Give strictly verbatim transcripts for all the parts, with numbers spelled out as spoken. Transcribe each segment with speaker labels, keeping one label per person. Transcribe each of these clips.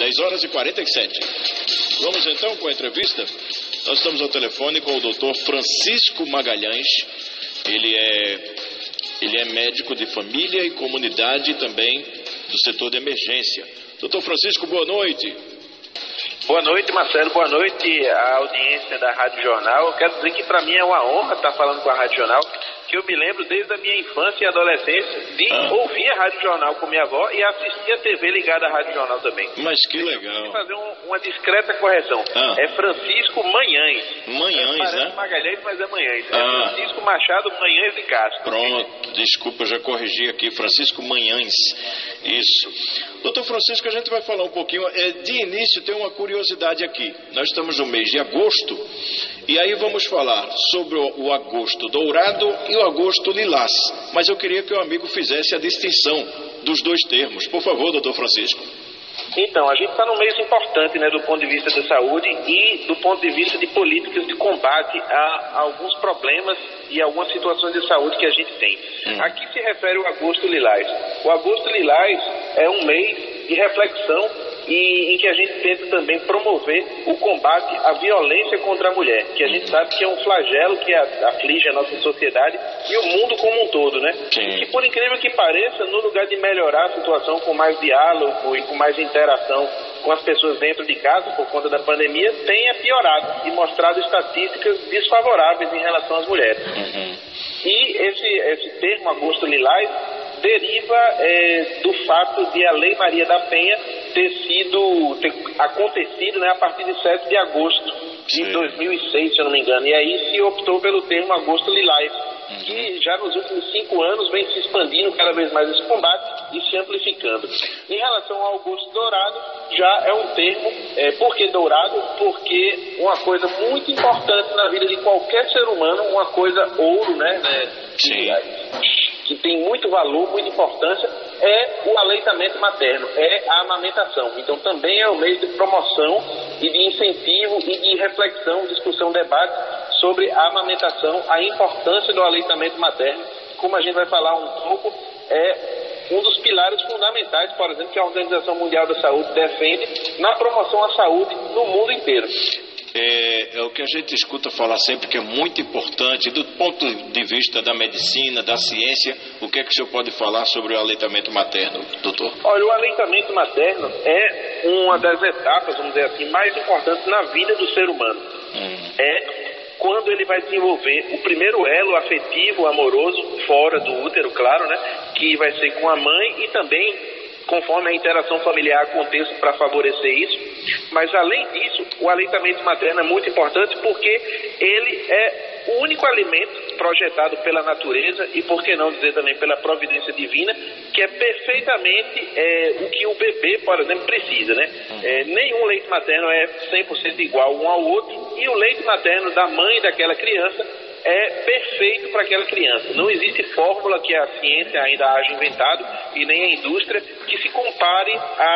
Speaker 1: seis horas e quarenta e sete. Vamos então com a entrevista. Nós estamos ao telefone com o doutor Francisco Magalhães. Ele é, ele é médico de família e comunidade também do setor de emergência. doutor Francisco, boa noite.
Speaker 2: Boa noite, Marcelo. Boa noite à audiência da Rádio Jornal. Eu quero dizer que para mim é uma honra estar falando com a Rádio Jornal, que eu me lembro desde a minha infância e adolescência de ah. ouvir a Rádio Jornal com minha avó e assistir a T V ligada à Rádio Jornal também.
Speaker 1: Mas que legal.
Speaker 2: Eu vou fazer um, uma discreta correção. Ah. É Francisco Manhães.
Speaker 1: Manhães,
Speaker 2: é,
Speaker 1: né?
Speaker 2: Magalhães, mas é Manhães.
Speaker 1: Ah.
Speaker 2: É Francisco Machado Manhães de Castro.
Speaker 1: Pronto, desculpa, eu já corrigi aqui. Francisco Manhães. Isso. Doutor Francisco, a gente vai falar um pouquinho. De início, tem uma curiosidade aqui. Nós estamos no mês de agosto. E aí vamos falar sobre o, o agosto dourado e o agosto lilás. Mas eu queria que o amigo fizesse a distinção dos dois termos. Por favor, doutor Francisco.
Speaker 2: Então, a gente está num mês importante, né, do ponto de vista da saúde e do ponto de vista de políticas de combate a, a alguns problemas e algumas situações de saúde que a gente tem. Hum. Aqui se refere ao agosto lilás. O agosto lilás é um mês de reflexão e em que a gente tenta também promover o combate à violência contra a mulher, que a gente sabe que é um flagelo que aflige a nossa sociedade e o mundo como um todo, né?
Speaker 1: Sim.
Speaker 2: E por incrível que pareça, no lugar de melhorar a situação com mais diálogo e com mais interação com as pessoas dentro de casa por conta da pandemia, tenha piorado e mostrado estatísticas desfavoráveis em relação às mulheres.
Speaker 1: Uhum.
Speaker 2: E esse, esse termo agosto lilás deriva é, do fato de a Lei Maria da Penha ter sido, ter acontecido, né, a partir de sete de agosto de Sim. dois mil e seis, se eu não me engano. E aí se optou pelo termo agosto lilás, uhum. que já nos últimos cinco anos vem se expandindo cada vez mais esse combate e se amplificando. Em relação ao agosto dourado, já é um termo, é, por que dourado? Porque uma coisa muito importante na vida de qualquer ser humano, uma coisa ouro, né, né
Speaker 1: Sim.
Speaker 2: que tem muito valor, muita importância, é o aleitamento materno, é a amamentação. Então também é um mês de promoção e de incentivo e de reflexão, discussão, debate sobre a amamentação, a importância do aleitamento materno. Como a gente vai falar um pouco, é um dos pilares fundamentais, por exemplo, que a Organização Mundial da Saúde defende na promoção à saúde no mundo inteiro.
Speaker 1: É, é o que a gente escuta falar sempre, que é muito importante do ponto de vista da medicina, da ciência. O que é que o senhor pode falar sobre o aleitamento materno, doutor?
Speaker 2: Olha, o aleitamento materno é uma das etapas, vamos dizer assim, mais importantes na vida do ser humano. Hum. É quando ele vai desenvolver o primeiro elo afetivo, amoroso, fora do útero, claro, né? Que vai ser com a mãe e também conforme a interação familiar aconteça para favorecer isso. Mas além disso, o aleitamento materno é muito importante porque ele é o único alimento projetado pela natureza e, por que não dizer também pela providência divina, que é perfeitamente é, o que o bebê, por exemplo, precisa, né? É, nenhum leite materno é cem por cento igual um ao outro e o leite materno da mãe daquela criança é perfeito para aquela criança. Não existe fórmula que a ciência ainda haja inventado e nem a indústria que se compare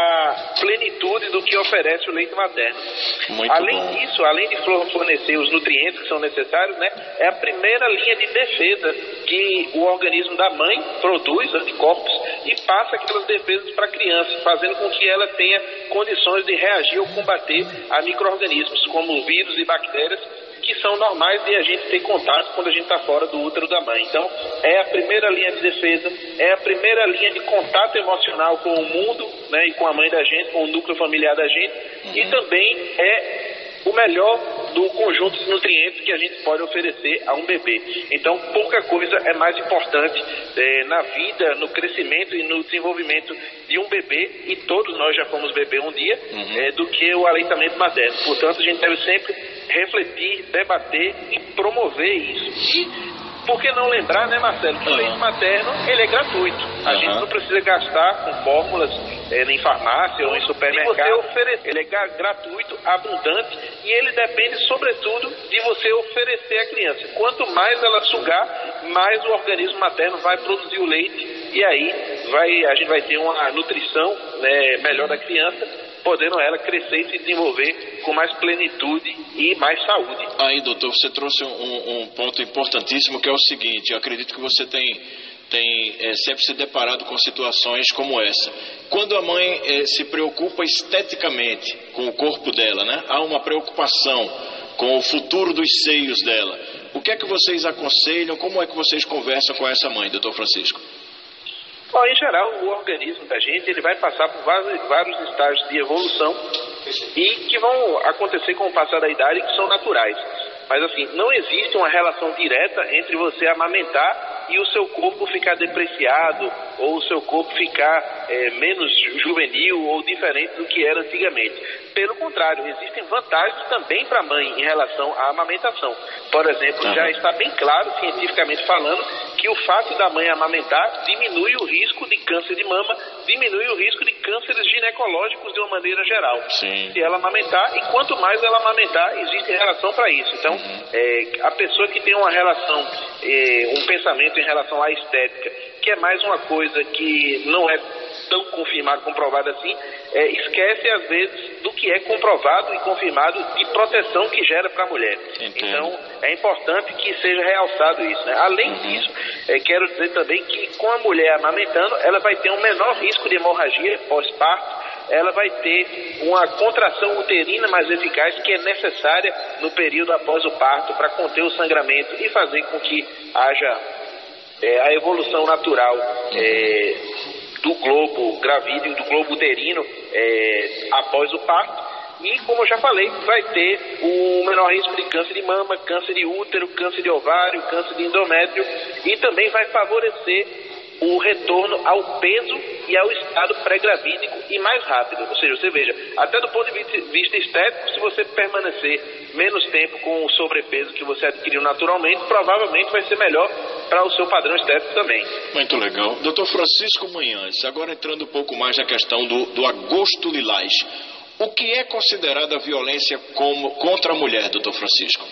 Speaker 2: à plenitude do que oferece o leite materno.
Speaker 1: Muito
Speaker 2: além
Speaker 1: bom.
Speaker 2: disso, além de fornecer os nutrientes que são necessários, né, é a primeira linha de defesa que o organismo da mãe produz, anticorpos, e passa aquelas defesas para a criança, fazendo com que ela tenha condições de reagir ou combater a micro-organismos como vírus e bactérias que são normais de a gente ter contato quando a gente está fora do útero da mãe. Então, é a primeira linha de defesa, é a primeira linha de contato emocional com o mundo, né, e com a mãe da gente, com o núcleo familiar da gente, uhum. e também é o melhor do conjunto de nutrientes que a gente pode oferecer a um bebê. Então, pouca coisa é mais importante é, na vida, no crescimento e no desenvolvimento de um bebê, e todos nós já fomos bebê um dia, uhum. é, do que o aleitamento materno. Portanto, a gente deve sempre refletir, debater e promover isso. E por que não lembrar, né, Marcelo, que o leite materno, ele é gratuito. A uhum. gente não precisa gastar com fórmulas é, em farmácia ou em supermercado. Você oferecer, ele é gratuito, abundante, e ele depende, sobretudo, de você oferecer à criança. Quanto mais ela sugar, mais o organismo materno vai produzir o leite, e aí vai, a gente vai ter uma nutrição, né, melhor da criança, podendo ela crescer e se desenvolver com mais plenitude e mais saúde.
Speaker 1: Aí, doutor, você trouxe um, um ponto importantíssimo, que é o seguinte: eu acredito que você tem tem é, sempre se deparado com situações como essa. Quando a mãe é, se preocupa esteticamente com o corpo dela, né? Há uma preocupação com o futuro dos seios dela. O que é que vocês aconselham? Como é que vocês conversam com essa mãe, doutor Francisco?
Speaker 2: Bom, em geral, o organismo da gente ele vai passar por vários, vários estágios de evolução e que vão acontecer com o passar da idade que são naturais. Mas assim, não existe uma relação direta entre você amamentar e o seu corpo ficar depreciado ou o seu corpo ficar é, menos juvenil ou diferente do que era antigamente. Pelo contrário, existem vantagens também para a mãe em relação à amamentação. Por exemplo, já está bem claro, cientificamente falando, que o fato da mãe amamentar diminui o risco de câncer de mama, diminui o risco de cânceres ginecológicos de uma maneira geral.
Speaker 1: Sim.
Speaker 2: Se ela amamentar, e quanto mais ela amamentar, existe relação para isso. Então, uhum. é, a pessoa que tem uma relação, é, um pensamento em relação à estética, que é mais uma coisa que não é tão confirmado, comprovado assim, é, esquece às vezes do que é comprovado e confirmado de proteção que gera para a mulher. Entendo. Então é importante que seja realçado isso, né? Além uhum. disso, é, quero dizer também que com a mulher amamentando, ela vai ter um menor risco de hemorragia pós-parto, ela vai ter uma contração uterina mais eficaz que é necessária no período após o parto para conter o sangramento e fazer com que haja é, a evolução natural é, do globo gravídeo, do globo uterino é, após o parto. E, como eu já falei, vai ter o menor risco de câncer de mama, câncer de útero, câncer de ovário, câncer de endométrio e também vai favorecer o retorno ao peso e ao estado pré-gravídico e mais rápido. Ou seja, você veja, até do ponto de vista estético, se você permanecer menos tempo com o sobrepeso que você adquiriu naturalmente, provavelmente vai ser melhor para o seu padrão estético também.
Speaker 1: Muito legal. doutor Francisco Manhães, agora entrando um pouco mais na questão do, do agosto lilás. O que é considerada violência como, contra a mulher, doutor Francisco?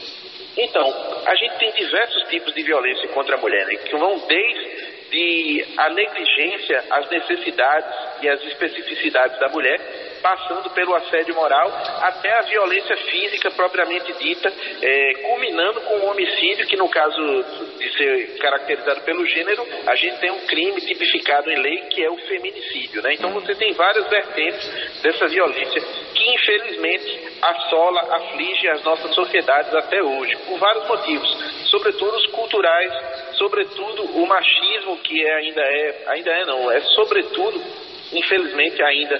Speaker 2: Então, a gente tem diversos tipos de violência contra a mulher, né, que vão desde de a negligência, as necessidades e as especificidades da mulher, passando pelo assédio moral até a violência física propriamente dita, é, culminando com o homicídio, que no caso de ser caracterizado pelo gênero, a gente tem um crime tipificado em lei que é o feminicídio, né? Então você tem várias vertentes dessa violência que infelizmente assola, aflige as nossas sociedades até hoje, por vários motivos, sobretudo os culturais, sobretudo o machismo, que é, ainda é, ainda é não, é sobretudo, infelizmente ainda,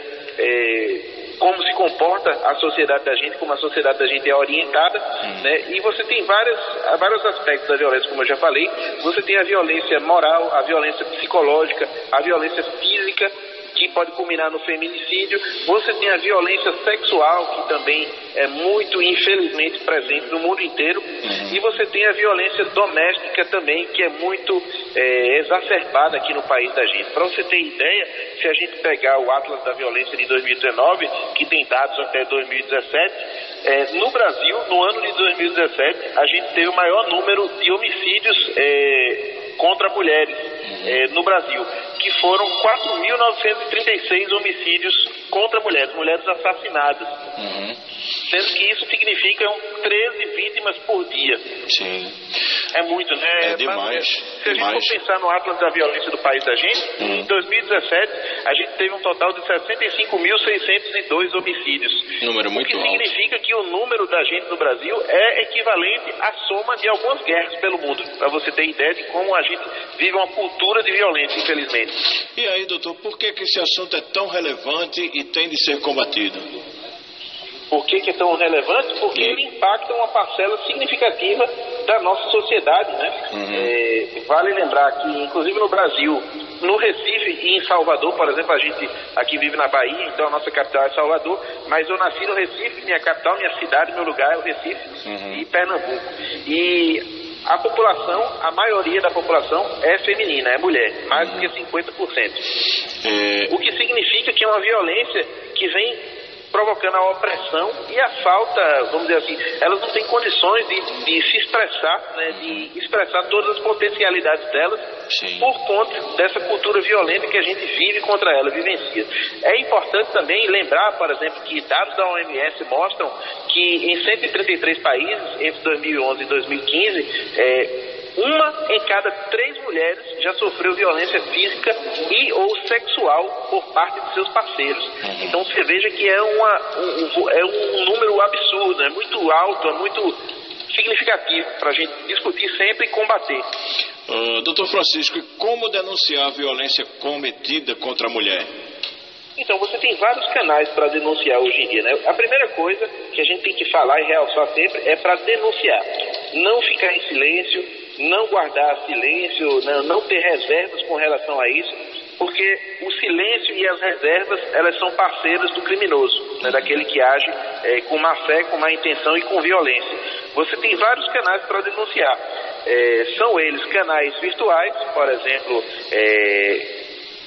Speaker 2: é, como se comporta a sociedade da gente, como a sociedade da gente é orientada, né? E você tem várias, vários aspectos da violência, como eu já falei. Você tem a violência moral, a violência psicológica, a violência física, que pode culminar no feminicídio. Você tem a violência sexual, que também é muito, infelizmente, presente no mundo inteiro. Uhum. E você tem a violência doméstica também, que é muito é, exacerbada aqui no país da gente. Para você ter ideia, se a gente pegar o Atlas da Violência de dois mil e dezenove, que tem dados até dois mil e dezessete, é, no Brasil, no ano de dois mil e dezessete, a gente teve o maior número de homicídios é, contra mulheres é, no Brasil, que foram quatro mil novecentos e trinta e seis homicídios contra mulheres, mulheres assassinadas. Uhum. Sendo que isso significa treze vítimas por dia.
Speaker 1: Sim.
Speaker 2: É muito, né?
Speaker 1: É demais.
Speaker 2: Mas, se a
Speaker 1: demais.
Speaker 2: gente for pensar no Atlas da Violência do país da gente, uhum. em dois mil e dezessete, a gente teve um total de sessenta e cinco mil seiscentos e dois homicídios.
Speaker 1: Número muito alto.
Speaker 2: O que significa que o número da gente no Brasil é equivalente à soma de algumas guerras pelo mundo. Para você ter ideia de como a gente vive uma cultura de violência, infelizmente.
Speaker 1: E aí, doutor, por que, que esse assunto é tão relevante e tem de ser combatido?
Speaker 2: Por que, que é tão relevante? Porque ele impacta uma parcela significativa da nossa sociedade, né? Uhum. É, vale lembrar que, inclusive no Brasil, no Recife e em Salvador, por exemplo, a gente aqui vive na Bahia, então a nossa capital é Salvador, mas eu nasci no Recife, minha capital, minha cidade, meu lugar é o Recife, uhum. e Pernambuco. E a população, a maioria da população é feminina, é mulher, mais do que cinquenta por cento. É... O que significa que é uma violência que vem provocando a opressão e a falta, vamos dizer assim, elas não têm condições de, de se expressar, né, de expressar todas as potencialidades delas. Sim. Por conta dessa cultura violenta que a gente vive contra ela, vivencia. É importante também lembrar, por exemplo, que dados da O M S mostram que em cento e trinta e três países, entre dois mil e onze e dois mil e quinze, é, uma em cada três mulheres já sofreu violência física e ou sexual por parte de seus parceiros. Então você veja que é, uma, um, é um número absurdo, é muito alto, é muito significativo para a gente discutir sempre e combater.
Speaker 1: Uh, doutor Francisco, como denunciar a violência cometida contra a mulher?
Speaker 2: Então, você tem vários canais para denunciar hoje em dia, né? A primeira coisa que a gente tem que falar e realçar sempre é para denunciar. Não ficar em silêncio, não guardar silêncio, não, não ter reservas com relação a isso, porque o silêncio e as reservas, elas são parceiras do criminoso, né? Daquele que age é, com má fé, com má intenção e com violência. Você tem vários canais para denunciar. É, são eles canais virtuais, por exemplo, é,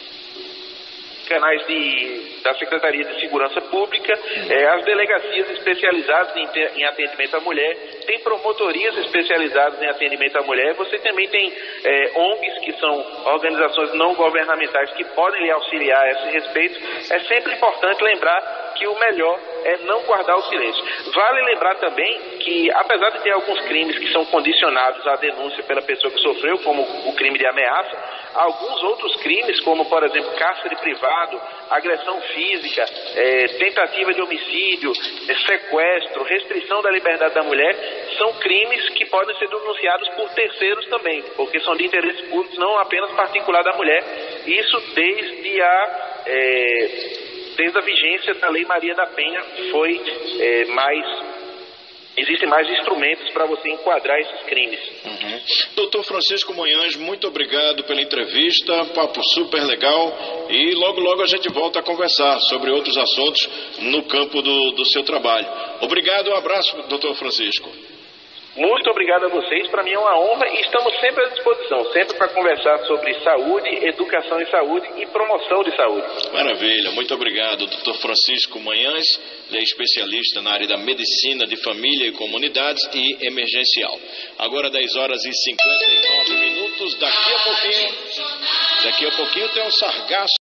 Speaker 2: canais de, da Secretaria de Segurança Pública, eh, as delegacias especializadas em, em atendimento à mulher, tem promotorias especializadas em atendimento à mulher, você também tem eh, O N Gs, que são organizações não governamentais, que podem lhe auxiliar a esse respeito. É sempre importante lembrar que o melhor é não guardar o silêncio. Vale lembrar também que, apesar de ter alguns crimes que são condicionados à denúncia pela pessoa que sofreu, como o crime de ameaça, alguns outros crimes, como, por exemplo, cárcere privado, agressão física, é, tentativa de homicídio, é, sequestro, restrição da liberdade da mulher, são crimes que podem ser denunciados por terceiros também, porque são de interesse público, não apenas particular da mulher. Isso desde a... É, desde a vigência da Lei Maria da Penha foi é, mais... Existem mais instrumentos para você enquadrar esses crimes.
Speaker 1: Uhum. Doutor Francisco Monhães, muito obrigado pela entrevista, papo super legal, e logo logo a gente volta a conversar sobre outros assuntos no campo do, do seu trabalho. Obrigado, um abraço, doutor Francisco.
Speaker 2: Muito obrigado a vocês, para mim é uma honra e estamos sempre à disposição, sempre para conversar sobre saúde, educação em saúde e promoção de saúde.
Speaker 1: Maravilha, muito obrigado, doutor Francisco Monhães, ele é especialista na área da medicina de família e comunidades e emergencial. Agora dez horas e cinquenta e nove minutos, daqui a pouquinho, daqui a pouquinho tem um sargaço.